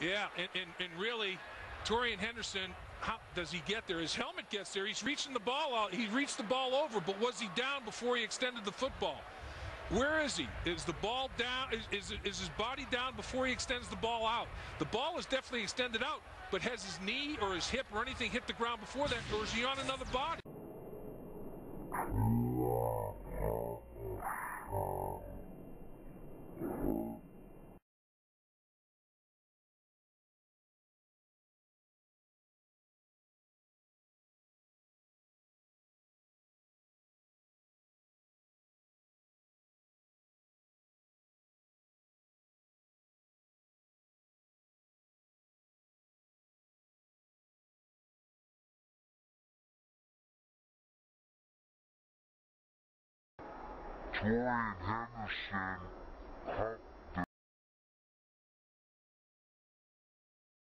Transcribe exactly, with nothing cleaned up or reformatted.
Yeah, and, and, and really, Torian Henderson, how does he get there? His helmet gets there. He's reaching the ball out. He reached the ball over, but was he down before he extended the football? Where is he? Is the ball down? Is, is, is his body down before he extends the ball out? The ball is definitely extended out, but has his knee or his hip or anything hit the ground before that, or is he on another body? Torian Henderson,